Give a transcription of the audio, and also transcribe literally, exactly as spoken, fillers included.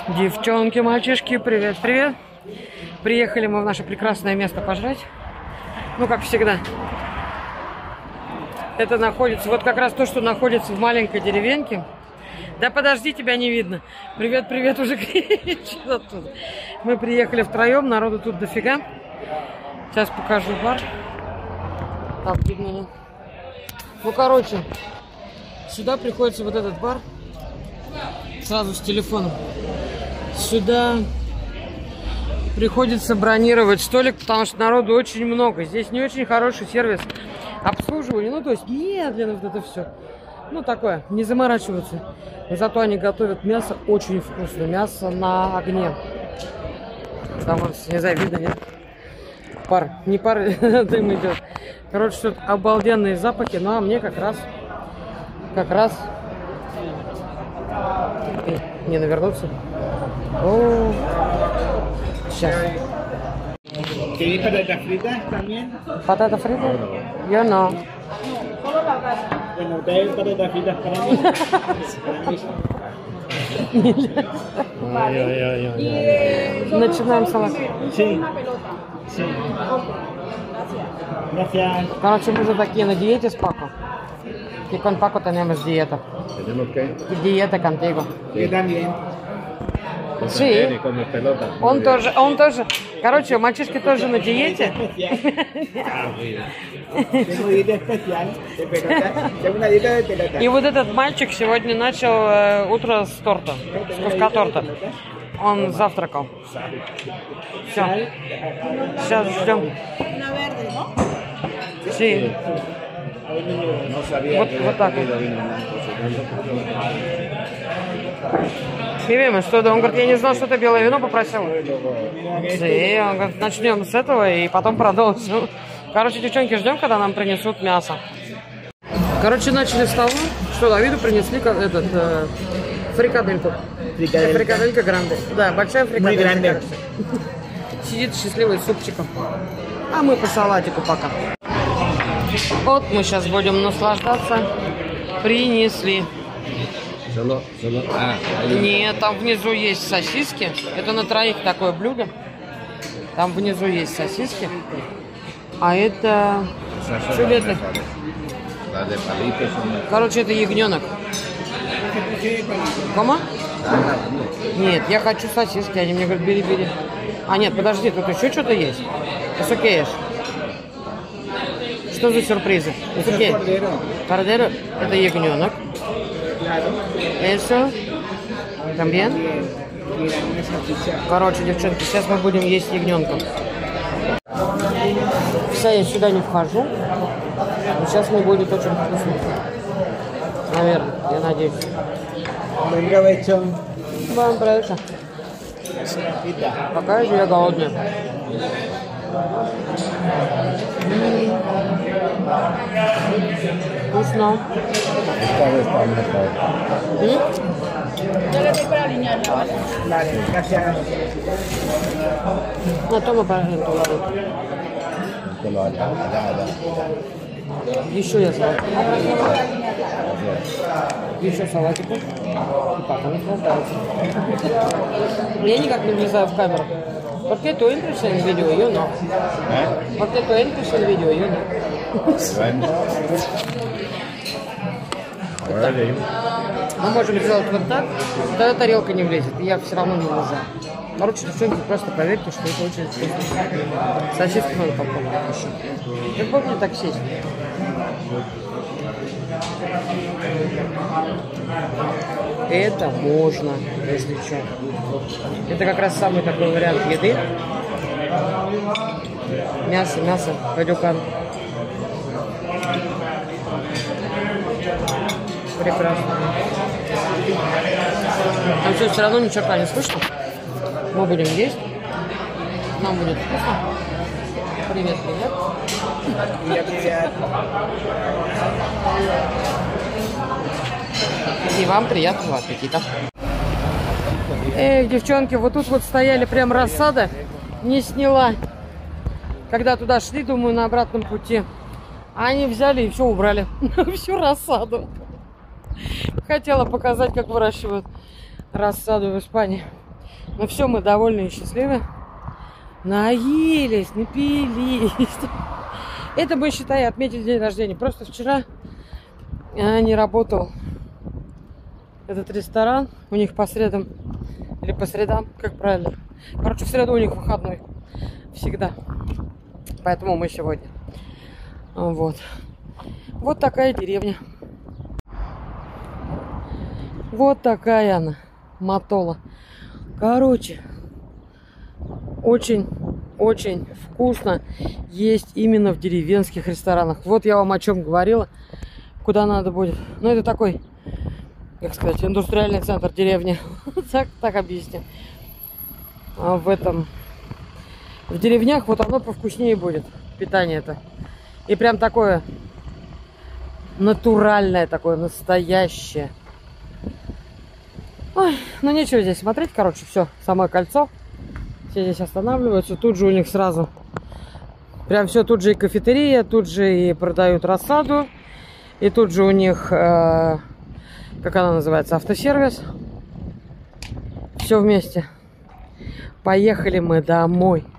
Девчонки, мальчишки, привет, привет. Приехали мы в наше прекрасное место пожрать. Ну, как всегда. Это находится, вот как раз то, что находится в маленькой деревеньке. Да подожди, тебя не видно. Привет, привет, уже кричит оттуда. Мы приехали втроем, народу тут дофига. Сейчас покажу бар. Так, видно, нет? Ну, короче, сюда приходится вот этот бар. Сразу с телефоном. Сюда приходится бронировать столик, потому что народу очень много. Здесь не очень хороший сервис обслуживания. Ну, то есть медленно вот это все. Ну, такое, не заморачиваться. Зато они готовят мясо очень вкусно. Мясо на огне. Там, не знаю, видно, нет? Пар. Не пар, дым идет. Короче, тут обалденные запахи. Ну, а мне как раз, как раз... Не навернуться. О, сейчас. ¿Queréis patatas fritas también? Patata frita? Yo no. Bueno, trae patatas fritas para mí. Para mí. Начинаем салат. Sí. Sí. Gracias. Короче, мы же такие на диете с Пако. Y con Paco tenemos dieta. ¿Tenemos qué? Dieta contigo. Yo también. Sí. Con pelota. Он тоже, он тоже. Короче, мальчишки тоже на диете. Tengo dieta especial de pelota. Tengo una dieta de pelota. И вот этот мальчик сегодня начал э, утро с торта, с куска торта. Он завтракал. Все. Сейчас ждем. Sí. No sabía Вот, que вот так вот. había vino blanco. Мимима, что да? Он говорит, я не знал, что ты белое вино попросил. Sí, он говорит, начнем с этого и потом продолжим. Короче, девчонки, ждем, когда нам принесут мясо. Короче, начали с того, что Давиду принесли этот э, фрикадельку. Фрикаделька. Фрикаделька гранде. Да, большая фрикаделька. Muy grande. Сидит счастливый с супчиком. А мы по салатику пока. Вот мы сейчас будем наслаждаться. Принесли. Solo, solo. Ah, hay un- Нет, там внизу есть сосиски. Это на троих такое блюдо. Там внизу есть сосиски. А это... esas son Что las это? mejores. Las de palitos son mejores. Короче, это ягненок. Кома? Нет, я хочу сосиски. Они мне говорят, бери, бери. А нет, подожди, тут еще что-то есть. Посукеешь. Что за сюрпризы? Eso es Посукей. cordero. Кордеро – это ягненок. Claro. Eso. También. Y la una salchicha. Короче, девчонки, сейчас мы будем есть ягненка. Вся я сюда не вхожу. Но сейчас мне будет очень вкусно. Наверное, я надеюсь. Buen provecho. Вам нравится? Pita. Какая же я голодная. М. Вкусно. Esta vez está mejor. М? Vale, gracias. Ну, то мы пожалуйста, ладно. Que lo haya. Allá, allá. Еще я салат. Еще салатику. И так, он наслаждается. Я никак не влезаю в камеру. ¿Por qué tú entras en el vídeo y yo no? ¿Eh? ¿Por qué tú entras en el vídeo y yo no? Bueno. Ahora le digo. Мы можем сделать вот так, тогда тарелка не влезет, и я все равно не влезаю. Короче, девчонки, просто поверьте, что это очень вкусно. Сосиску надо попробовать еще. Я помню так сесть. Это можно, если что. Это как раз самый такой вариант еды. Мясо, мясо, гадюкан. Прекрасно. Но все, все равно ни черта не слышно. Мы будем есть. Нам будет вкусно. Привет, привет. Привет, привет. И вам приятного аппетита. Эх, девчонки, вот тут вот стояли прям рассада. Не сняла. Когда туда шли, думаю, на обратном пути. А они взяли и все убрали. Всю рассаду. Хотела показать, как выращивают рассаду в Испании. Ну все, мы довольны и счастливы. Наелись, напились. Это мы, считай, отметили день рождения. Просто вчера не работал этот ресторан. У них по средам или по средам, как правильно. Короче, в среду у них выходной. Всегда. Поэтому мы сегодня. Вот. Вот такая деревня. Вот такая она. Матола. Короче, очень-очень вкусно есть именно в деревенских ресторанах. Вот я вам о чем говорила. Куда надо будет. Ну, это такой, как сказать, индустриальный центр деревни. так, так объясню. А в этом... В деревнях вот оно повкуснее будет. Питание это. И прям такое натуральное, такое настоящее. Ой, ну нечего здесь смотреть, короче, все, самое кольцо. Все здесь останавливаются, тут же у них сразу, прям все, тут же и кафетерия, тут же и продают рассаду, и тут же у них, э, как она называется, автосервис. Все вместе. Поехали мы домой.